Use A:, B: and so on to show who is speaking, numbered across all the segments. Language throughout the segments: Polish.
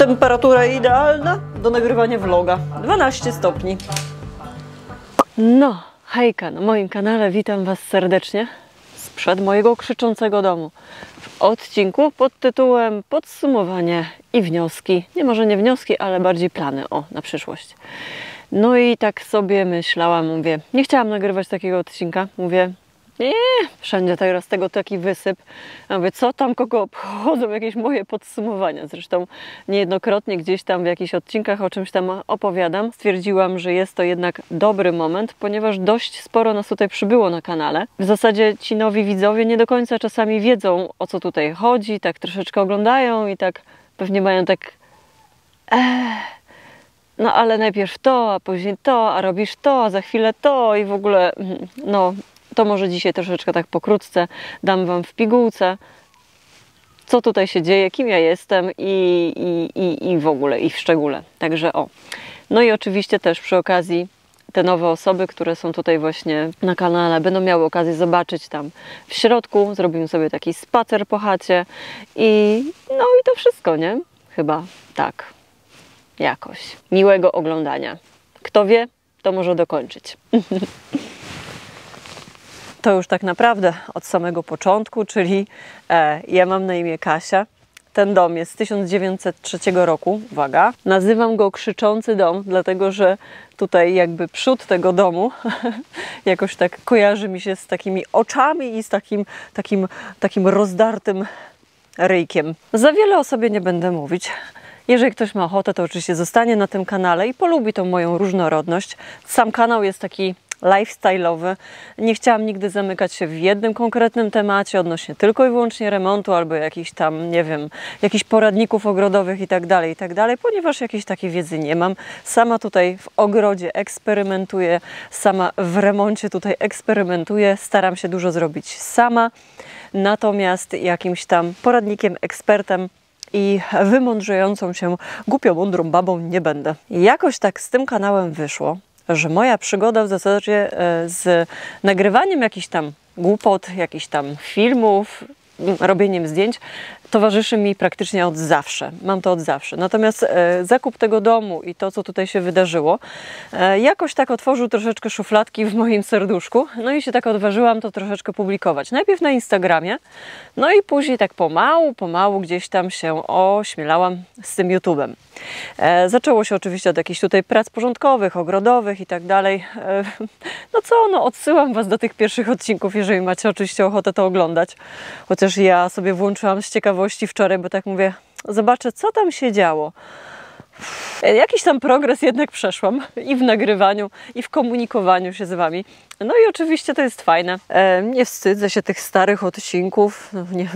A: Temperatura idealna do nagrywania vloga. 12 stopni. No, hejka, na moim kanale witam Was serdecznie sprzed mojego krzyczącego domu. W odcinku pod tytułem Podsumowanie i wnioski. Nie, może nie wnioski, ale bardziej plany na przyszłość. No i tak sobie myślałam, mówię, nie chciałam nagrywać takiego odcinka. Mówię, nie, wszędzie teraz tego taki wysyp. Ja mówię, co tam kogo obchodzą jakieś moje podsumowania. Zresztą niejednokrotnie gdzieś tam w jakichś odcinkach o czymś tam opowiadam. Stwierdziłam, że jest to jednak dobry moment, ponieważ dość sporo nas tutaj przybyło na kanale. W zasadzie ci nowi widzowie nie do końca czasami wiedzą, o co tutaj chodzi, tak troszeczkę oglądają i tak pewnie mają tak no ale najpierw to, a później to, a robisz to, a za chwilę to i w ogóle no to może dzisiaj troszeczkę tak pokrótce dam Wam w pigułce, co tutaj się dzieje, kim ja jestem i w ogóle, i w szczególe. Także no i oczywiście też przy okazji te nowe osoby, które są tutaj właśnie na kanale, będą miały okazję zobaczyć tam w środku. Zrobimy sobie taki spacer po chacie i no i to wszystko, nie? Chyba tak. Jakoś. Miłego oglądania. Kto wie, to może dokończyć. To już tak naprawdę od samego początku, czyli ja mam na imię Kasia. Ten dom jest z 1903 roku, uwaga. Nazywam go Krzyczący Dom, dlatego że tutaj jakby przód tego domu jakoś tak kojarzy mi się z takimi oczami i z takim rozdartym ryjkiem. Za wiele o sobie nie będę mówić. Jeżeli ktoś ma ochotę, to oczywiście zostanie na tym kanale i polubi tą moją różnorodność. Sam kanał jest taki lifestyle'owy. Nie chciałam nigdy zamykać się w jednym konkretnym temacie odnośnie tylko i wyłącznie remontu albo jakichś tam, nie wiem, jakichś poradników ogrodowych i tak dalej, ponieważ jakiejś takiej wiedzy nie mam. Sama tutaj w ogrodzie eksperymentuję, sama w remoncie tutaj eksperymentuję, staram się dużo zrobić sama, natomiast jakimś tam poradnikiem, ekspertem i wymądrzającą się głupio mądrą babą nie będę. Jakoś tak z tym kanałem wyszło, że moja przygoda w zasadzie z nagrywaniem jakichś tam głupot, jakichś tam filmów, robieniem zdjęć towarzyszy mi praktycznie od zawsze. Mam to od zawsze. Natomiast zakup tego domu i to, co tutaj się wydarzyło, jakoś tak otworzył troszeczkę szufladki w moim serduszku. No i się tak odważyłam to troszeczkę publikować. Najpierw na Instagramie, no i później tak pomału gdzieś tam się ośmielałam z tym YouTube'em. Zaczęło się oczywiście od jakichś tutaj prac porządkowych, ogrodowych i tak dalej. No co, no odsyłam Was do tych pierwszych odcinków, jeżeli macie oczywiście ochotę to oglądać. Chociaż ja sobie włączyłam z ciekawości wczoraj, bo tak mówię, zobaczę, co tam się działo. Jakiś tam progres jednak przeszłam i w nagrywaniu, i w komunikowaniu się z Wami. No i oczywiście to jest fajne. Nie wstydzę się tych starych odcinków. No, nie.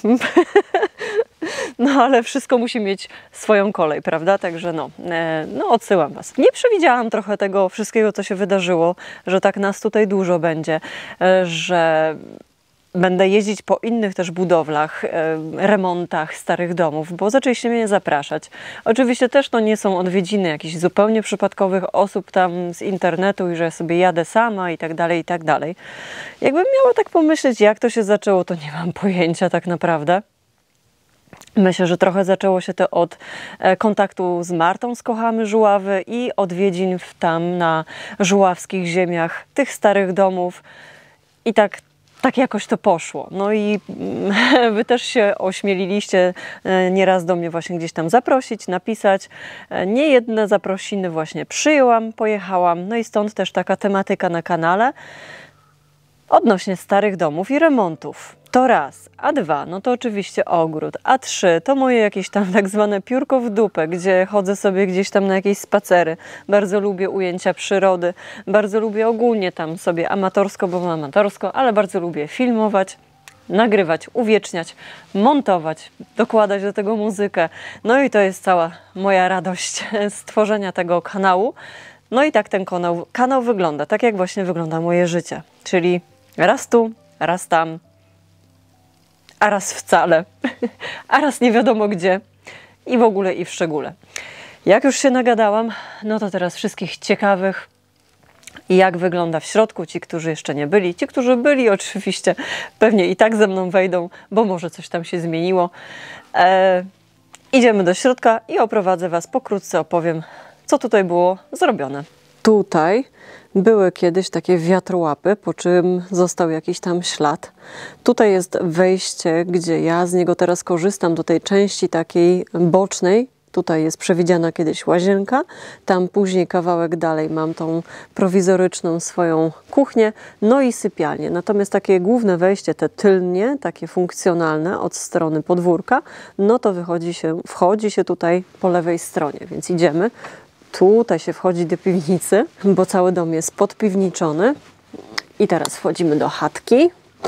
A: No ale wszystko musi mieć swoją kolej, prawda? Także no odsyłam Was. Nie przewidziałam trochę tego wszystkiego, co się wydarzyło, że tak nas tutaj dużo będzie, że będę jeździć po innych też budowlach, remontach starych domów, bo zaczęliście mnie zapraszać. Oczywiście też to nie są odwiedziny jakichś zupełnie przypadkowych osób tam z internetu i że sobie jadę sama i tak dalej, i tak dalej. Jakbym miała tak pomyśleć, jak to się zaczęło, to nie mam pojęcia tak naprawdę. Myślę, że trochę zaczęło się to od kontaktu z Martą z Kochamy Żuławy i odwiedzin tam na żuławskich ziemiach tych starych domów i tak jakoś to poszło. No i Wy też się ośmieliliście nieraz do mnie właśnie gdzieś tam zaprosić, napisać. Niejedne zaprosiny właśnie przyjęłam, pojechałam. No i stąd też taka tematyka na kanale odnośnie starych domów i remontów. To raz. A dwa, no to oczywiście ogród. A trzy, to moje jakieś tam tak zwane piórko w dupę, gdzie chodzę sobie gdzieś tam na jakieś spacery. Bardzo lubię ujęcia przyrody. Bardzo lubię ogólnie tam sobie amatorsko, bo mam amatorsko, ale bardzo lubię filmować, nagrywać, uwieczniać, montować, dokładać do tego muzykę. No i to jest cała moja radość z tworzenia tego kanału. No i tak ten kanał wygląda, tak jak właśnie wygląda moje życie. Czyli raz tu, raz tam, a raz wcale, a raz nie wiadomo gdzie i w ogóle i w szczególe. Jak już się nagadałam, no to teraz wszystkich ciekawych, jak wygląda w środku, ci, którzy jeszcze nie byli, ci, którzy byli oczywiście, pewnie i tak ze mną wejdą, bo może coś tam się zmieniło. Idziemy do środka i oprowadzę Was, pokrótce opowiem, co tutaj było zrobione. Tutaj były kiedyś takie wiatrołapy, po czym został jakiś tam ślad. Tutaj jest wejście, gdzie ja z niego teraz korzystam, do tej części takiej bocznej. Tutaj jest przewidziana kiedyś łazienka, tam później kawałek dalej mam tą prowizoryczną swoją kuchnię, no i sypialnię. Natomiast takie główne wejście, te tylnie, takie funkcjonalne od strony podwórka, no to wchodzi się tutaj po lewej stronie, więc idziemy. Tutaj się wchodzi do piwnicy, bo cały dom jest podpiwniczony. I teraz wchodzimy do chatki.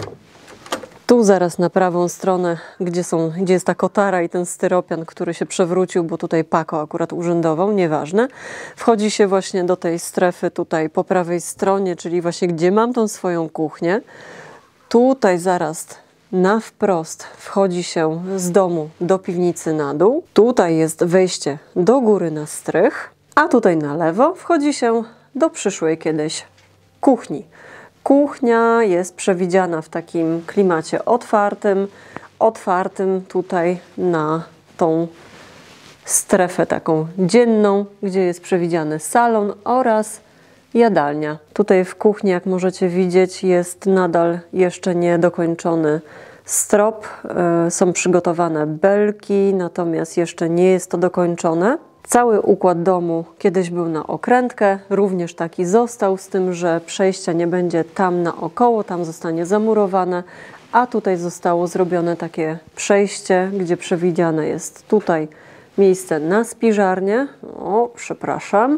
A: Tu zaraz na prawą stronę, gdzie jest ta kotara i ten styropian, który się przewrócił, bo tutaj Pako akurat urzędował, nieważne. Wchodzi się właśnie do tej strefy tutaj po prawej stronie, czyli właśnie gdzie mam tą swoją kuchnię. Tutaj zaraz na wprost wchodzi się z domu do piwnicy na dół. Tutaj jest wejście do góry na strych, a tutaj na lewo wchodzi się do przyszłej kiedyś kuchni. Kuchnia jest przewidziana w takim klimacie otwartym tutaj na tą strefę taką dzienną, gdzie jest przewidziany salon oraz jadalnia. Tutaj w kuchni, jak możecie widzieć, jest nadal jeszcze niedokończony strop. Są przygotowane belki, natomiast jeszcze nie jest to dokończone. Cały układ domu kiedyś był na okrętkę, również taki został, z tym, że przejścia nie będzie tam naokoło, tam zostanie zamurowane, a tutaj zostało zrobione takie przejście, gdzie przewidziane jest tutaj miejsce na spiżarnię. O, przepraszam.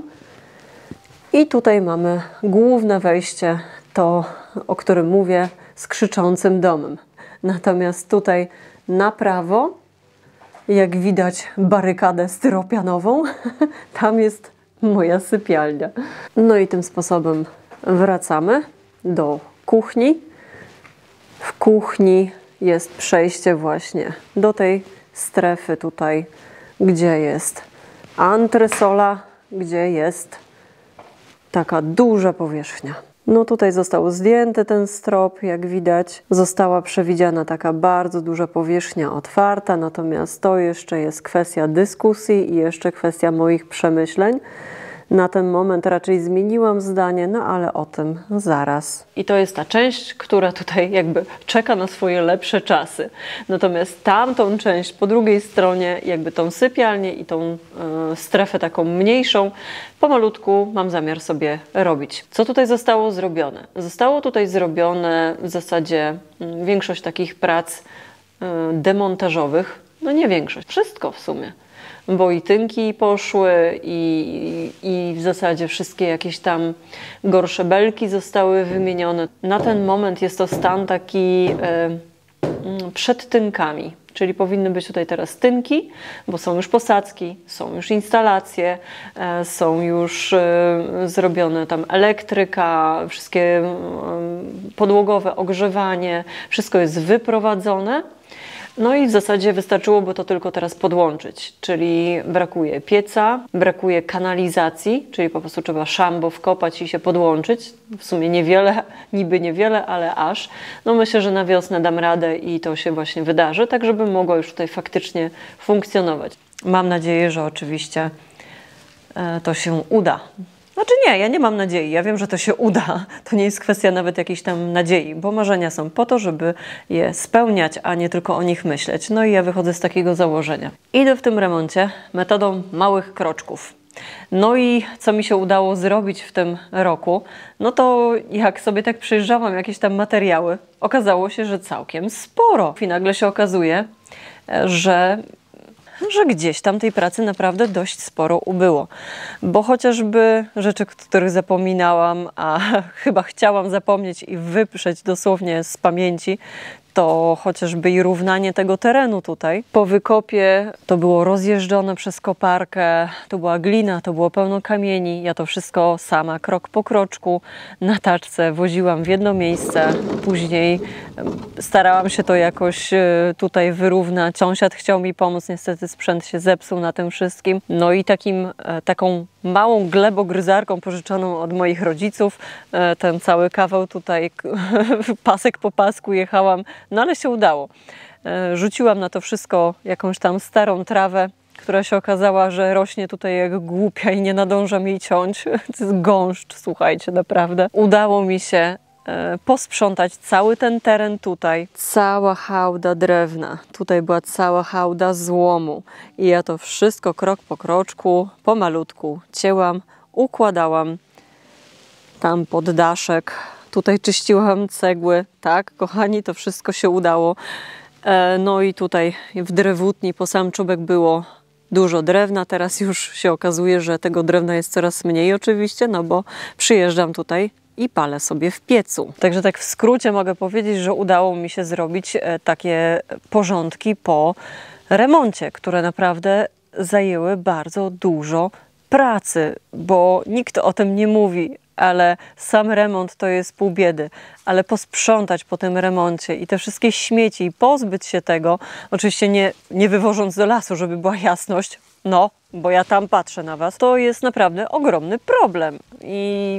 A: I tutaj mamy główne wejście, to o którym mówię, z krzyczącym domem. Natomiast tutaj na prawo, jak widać, barykadę styropianową. Tam jest moja sypialnia. No i tym sposobem wracamy do kuchni. W kuchni jest przejście właśnie do tej strefy tutaj, gdzie jest antresola, gdzie jest taka duża powierzchnia. No tutaj został zdjęty ten strop, jak widać. Została przewidziana taka bardzo duża powierzchnia otwarta, natomiast to jeszcze jest kwestia dyskusji i jeszcze kwestia moich przemyśleń. Na ten moment raczej zmieniłam zdanie, no ale o tym zaraz. I to jest ta część, która tutaj jakby czeka na swoje lepsze czasy. Natomiast tamtą część po drugiej stronie, jakby tą sypialnię i tą strefę taką mniejszą, pomalutku mam zamiar sobie robić. Co tutaj zostało zrobione? Zostało tutaj zrobione w zasadzie większość takich prac demontażowych. No nie większość, wszystko w sumie. Bo i tynki poszły i w zasadzie wszystkie jakieś tam gorsze belki zostały wymienione. Na ten moment jest to stan taki przed tynkami, czyli powinny być tutaj teraz tynki, bo są już posadzki, są już instalacje, są już zrobione tam elektryka, wszystkie podłogowe ogrzewanie, wszystko jest wyprowadzone. No i w zasadzie wystarczyłoby to tylko teraz podłączyć, czyli brakuje pieca, brakuje kanalizacji, czyli po prostu trzeba szambo wkopać i się podłączyć. W sumie niewiele, niby niewiele, ale aż. No myślę, że na wiosnę dam radę i to się właśnie wydarzy, tak żeby mogło już tutaj faktycznie funkcjonować. Mam nadzieję, że oczywiście to się uda. Znaczy nie, ja nie mam nadziei, ja wiem, że to się uda. To nie jest kwestia nawet jakiejś tam nadziei, bo marzenia są po to, żeby je spełniać, a nie tylko o nich myśleć. No i ja wychodzę z takiego założenia. Idę w tym remoncie metodą małych kroczków. No i co mi się udało zrobić w tym roku, no to jak sobie tak przejrzałam jakieś tam materiały, okazało się, że całkiem sporo. I nagle się okazuje, że gdzieś tam tej pracy naprawdę dość sporo ubyło. Bo chociażby rzeczy, których zapominałam, a chyba chciałam zapomnieć i wyprzeć dosłownie z pamięci, to chociażby i równanie tego terenu tutaj. Po wykopie to było rozjeżdżone przez koparkę, to była glina, to było pełno kamieni. Ja to wszystko sama, krok po kroczku, na taczce woziłam w jedno miejsce. Później starałam się to jakoś tutaj wyrównać. Sąsiad chciał mi pomóc, niestety sprzęt się zepsuł na tym wszystkim. No i taką małą glebogryzarką pożyczoną od moich rodziców, ten cały kawał tutaj, pasek po pasku jechałam, no ale się udało. Rzuciłam na to wszystko jakąś tam starą trawę która się okazała, że rośnie tutaj jak głupia i nie nadążam jej ciąć. To jest gąszcz, słuchajcie, naprawdę. Udało mi się posprzątać cały ten teren tutaj. Cała hałda drewna. Tutaj była cała hałda złomu. I ja to wszystko krok po kroczku, pomalutku cięłam, układałam tam pod daszek. Tutaj czyściłam cegły. Tak, kochani, to wszystko się udało. No i tutaj w drewutni po sam czubek było dużo drewna. Teraz już się okazuje, że tego drewna jest coraz mniej oczywiście, no bo przyjeżdżam tutaj i palę sobie w piecu. Także tak w skrócie mogę powiedzieć, że udało mi się zrobić takie porządki po remoncie, które naprawdę zajęły bardzo dużo pracy, bo nikt o tym nie mówi, ale sam remont to jest pół biedy, ale posprzątać po tym remoncie i te wszystkie śmieci i pozbyć się tego, oczywiście nie wywożąc do lasu, żeby była jasność, no, bo ja tam patrzę na Was, to jest naprawdę ogromny problem i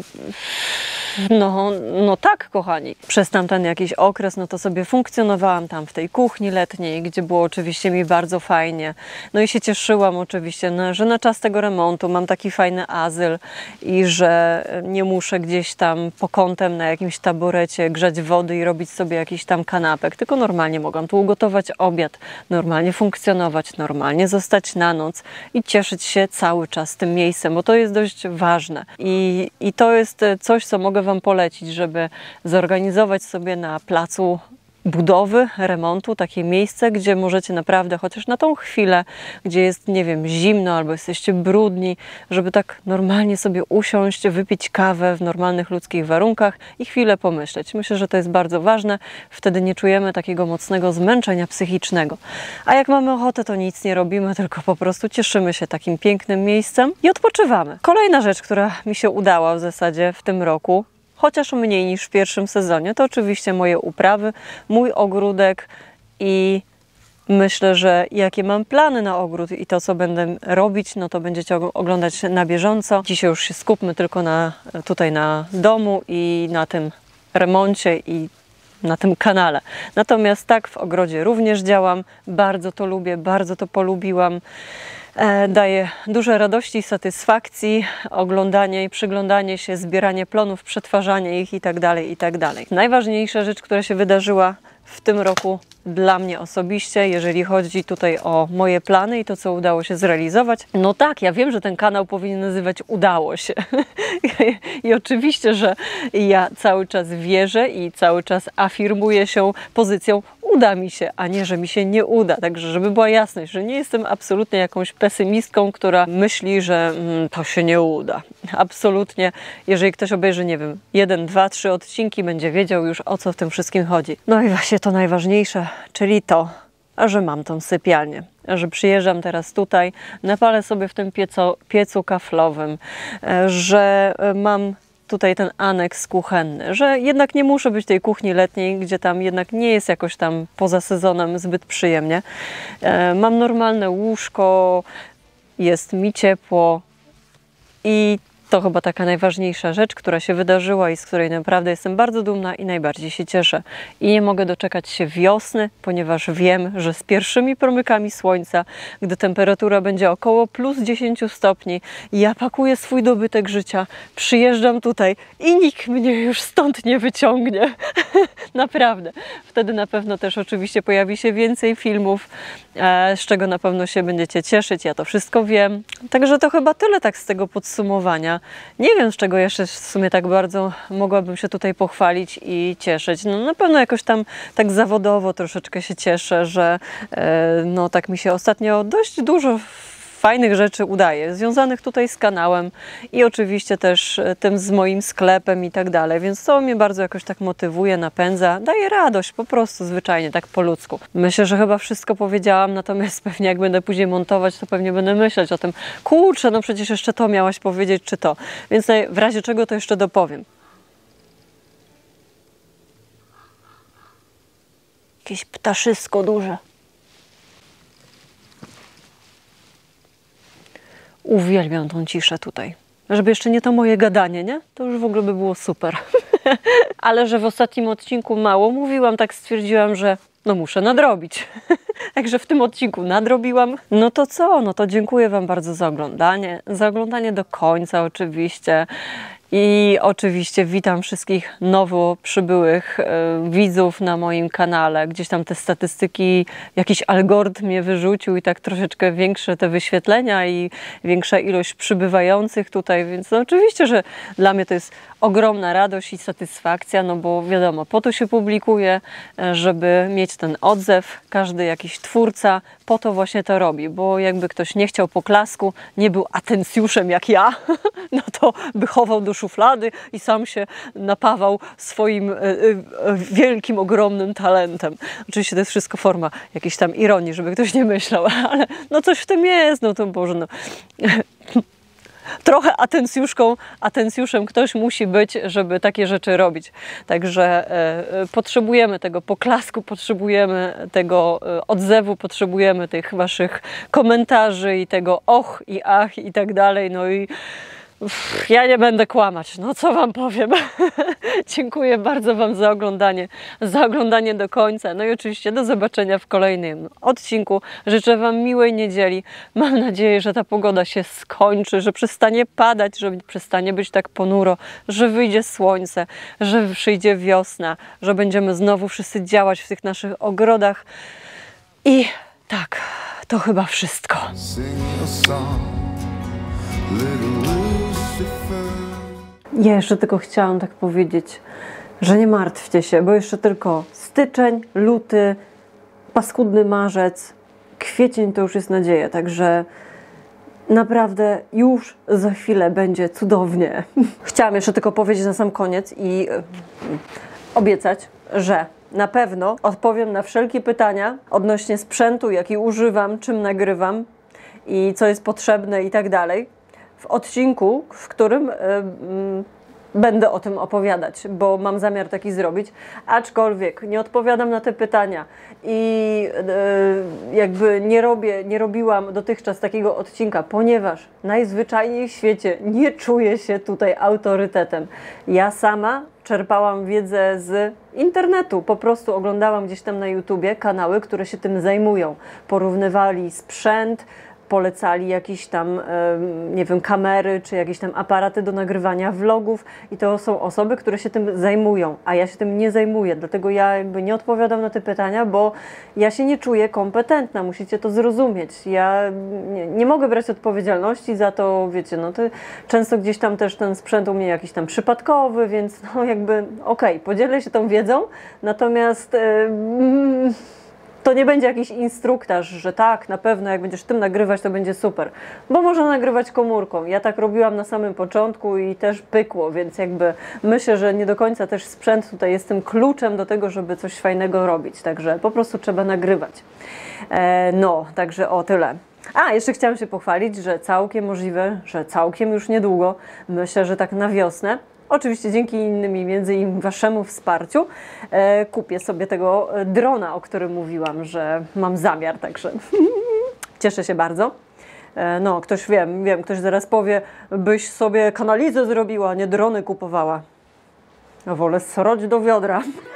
A: no tak, kochani. Przez tamten jakiś okres, no to sobie funkcjonowałam tam w tej kuchni letniej, gdzie było oczywiście mi bardzo fajnie. No i się cieszyłam oczywiście, że na czas tego remontu mam taki fajny azyl i że nie muszę gdzieś tam po kątem na jakimś taborecie grzać wody i robić sobie jakiś tam kanapek, tylko normalnie mogłam tu ugotować obiad, normalnie funkcjonować, normalnie zostać na noc i cieszyć się cały czas tym miejscem, bo to jest dość ważne. I to jest coś, co mogę Wam polecić, żeby zorganizować sobie na placu budowy, remontu, takie miejsce, gdzie możecie naprawdę chociaż na tą chwilę, gdzie jest, nie wiem, zimno albo jesteście brudni, żeby tak normalnie sobie usiąść, wypić kawę w normalnych ludzkich warunkach i chwilę pomyśleć. Myślę, że to jest bardzo ważne. Wtedy nie czujemy takiego mocnego zmęczenia psychicznego. A jak mamy ochotę, to nic nie robimy, tylko po prostu cieszymy się takim pięknym miejscem i odpoczywamy. Kolejna rzecz, która mi się udała w zasadzie w tym roku, chociaż mniej niż w pierwszym sezonie, to oczywiście moje uprawy, mój ogródek i myślę, że jakie mam plany na ogród i to, co będę robić, no to będziecie oglądać na bieżąco. Dzisiaj już się skupmy tylko tutaj na domu i na tym remoncie i na tym kanale. Natomiast tak, w ogrodzie również działam, bardzo to lubię, bardzo to polubiłam. Daje dużo radości i satysfakcji, oglądanie i przyglądanie się, zbieranie plonów, przetwarzanie ich itd., itd. Najważniejsza rzecz, która się wydarzyła w tym roku dla mnie osobiście, jeżeli chodzi tutaj o moje plany i to, co udało się zrealizować. No tak, ja wiem, że ten kanał powinien nazywać Udało się. I oczywiście, że ja cały czas wierzę i cały czas afirmuję się pozycją uda mi się, a nie, że mi się nie uda. Także, żeby była jasność, że nie jestem absolutnie jakąś pesymistką, która myśli, że to się nie uda. Absolutnie. Jeżeli ktoś obejrzy, nie wiem, 1, 2, 3 odcinki, będzie wiedział już, o co w tym wszystkim chodzi. No i właśnie to najważniejsze, czyli to, że mam tą sypialnię. Że przyjeżdżam teraz tutaj, napalę sobie w tym piecu kaflowym, że mam tutaj ten aneks kuchenny, że jednak nie muszę być w tej kuchni letniej, gdzie tam jednak nie jest jakoś tam poza sezonem zbyt przyjemnie. Mam normalne łóżko, jest mi ciepło i to chyba taka najważniejsza rzecz, która się wydarzyła i z której naprawdę jestem bardzo dumna i najbardziej się cieszę. I nie mogę doczekać się wiosny, ponieważ wiem, że z pierwszymi promykami słońca, gdy temperatura będzie około plus 10 stopni, ja pakuję swój dobytek życia, przyjeżdżam tutaj i nikt mnie już stąd nie wyciągnie. Naprawdę. Wtedy na pewno też oczywiście pojawi się więcej filmów, z czego na pewno się będziecie cieszyć. Ja to wszystko wiem. Także to chyba tyle tak z tego podsumowania. Nie wiem, z czego jeszcze w sumie tak bardzo mogłabym się tutaj pochwalić i cieszyć. No na pewno jakoś tam tak zawodowo troszeczkę się cieszę, że no tak mi się ostatnio dość dużo fajnych rzeczy udaje, związanych tutaj z kanałem i oczywiście też tym z moim sklepem i tak dalej, więc to mnie bardzo jakoś tak motywuje, napędza, daje radość po prostu zwyczajnie, tak po ludzku. Myślę, że chyba wszystko powiedziałam, natomiast pewnie jak będę później montować, to pewnie będę myśleć o tym, kurczę, no przecież jeszcze to miałaś powiedzieć, czy to, więc w razie czego to jeszcze dopowiem. Jakieś ptaszysko duże. Uwielbiam tą ciszę tutaj. Żeby jeszcze nie to moje gadanie, nie? To już w ogóle by było super. Ale że w ostatnim odcinku mało mówiłam, tak stwierdziłam, że no muszę nadrobić. Także w tym odcinku nadrobiłam. No to co? No to dziękuję Wam bardzo za oglądanie do końca oczywiście. I oczywiście witam wszystkich nowo przybyłych widzów na moim kanale. Gdzieś tam te statystyki, jakiś algorytm mnie wyrzucił i tak troszeczkę większe te wyświetlenia i większa ilość przybywających tutaj, więc no oczywiście, że dla mnie to jest ogromna radość i satysfakcja, no bo wiadomo, po to się publikuje, żeby mieć ten odzew. Każdy jakiś twórca po to właśnie to robi, bo jakby ktoś nie chciał poklasku, nie był atencjuszem jak ja, no to by chował do szuflady i sam się napawał swoim wielkim, ogromnym talentem. Oczywiście to jest wszystko forma jakiejś tam ironii, żeby ktoś nie myślał, ale no coś w tym jest, no to Boże, no. Trochę atencjuszem ktoś musi być, żeby takie rzeczy robić. Także potrzebujemy tego poklasku, potrzebujemy tego odzewu, potrzebujemy tych waszych komentarzy i tego och i ach i tak dalej. No i ja nie będę kłamać, no co Wam powiem. Dziękuję bardzo Wam za oglądanie do końca. No i oczywiście do zobaczenia w kolejnym odcinku. Życzę Wam miłej niedzieli. Mam nadzieję, że ta pogoda się skończy, że przestanie padać, że przestanie być tak ponuro, że wyjdzie słońce, że przyjdzie wiosna, że będziemy znowu wszyscy działać w tych naszych ogrodach. I tak, to chyba wszystko. Ja jeszcze tylko chciałam tak powiedzieć, że nie martwcie się, bo jeszcze tylko styczeń, luty, paskudny marzec, kwiecień to już jest nadzieja, także naprawdę już za chwilę będzie cudownie. Chciałam jeszcze tylko powiedzieć na sam koniec i obiecać, że na pewno odpowiem na wszelkie pytania odnośnie sprzętu, jaki używam, czym nagrywam i co jest potrzebne i tak dalej. W odcinku, w którym będę o tym opowiadać, bo mam zamiar taki zrobić, aczkolwiek nie odpowiadam na te pytania i jakby nie robiłam dotychczas takiego odcinka, ponieważ najzwyczajniej w świecie nie czuję się tutaj autorytetem. Ja sama czerpałam wiedzę z internetu, po prostu oglądałam gdzieś tam na YouTubie kanały, które się tym zajmują, porównywali sprzęt, polecali jakieś tam, nie wiem, kamery, czy jakieś tam aparaty do nagrywania vlogów i to są osoby, które się tym zajmują, a ja się tym nie zajmuję, dlatego ja jakby nie odpowiadam na te pytania, bo ja się nie czuję kompetentna, musicie to zrozumieć. Ja nie mogę brać odpowiedzialności za to, wiecie, no to często gdzieś tam też ten sprzęt u mnie jakiś tam przypadkowy, więc no jakby okej, podzielę się tą wiedzą, natomiast to nie będzie jakiś instruktaż, że tak, na pewno jak będziesz tym nagrywać, to będzie super. Bo można nagrywać komórką. Ja tak robiłam na samym początku i też pykło, więc jakby myślę, że nie do końca też sprzęt tutaj jest tym kluczem do tego, żeby coś fajnego robić. Także po prostu trzeba nagrywać. No, także o tyle. A, jeszcze chciałam się pochwalić, że całkiem możliwe, że całkiem już niedługo, myślę, że tak na wiosnę, oczywiście dzięki między innymi Waszemu wsparciu kupię sobie tego drona, o którym mówiłam, że mam zamiar, także cieszę się bardzo. No, ktoś wiem, ktoś zaraz powie, byś sobie kanalizę zrobiła, nie drony kupowała. Wolę sroć do wiodra.